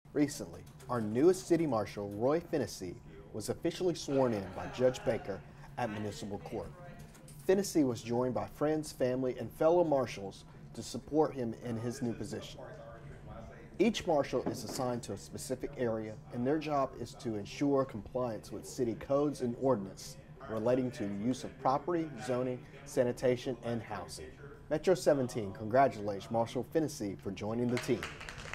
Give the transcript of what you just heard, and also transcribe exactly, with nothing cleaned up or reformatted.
Recently, our newest city marshal, Roy Finniessee, was officially sworn in by Judge Baker at Municipal Court. Finniessee was joined by friends, family, and fellow marshals to support him in his new position. Each marshal is assigned to a specific area, and their job is to ensure compliance with city codes and ordinance relating to the use of property, zoning, sanitation, and housing. Metro seventeen congratulates Marshal Finniessee for joining the team.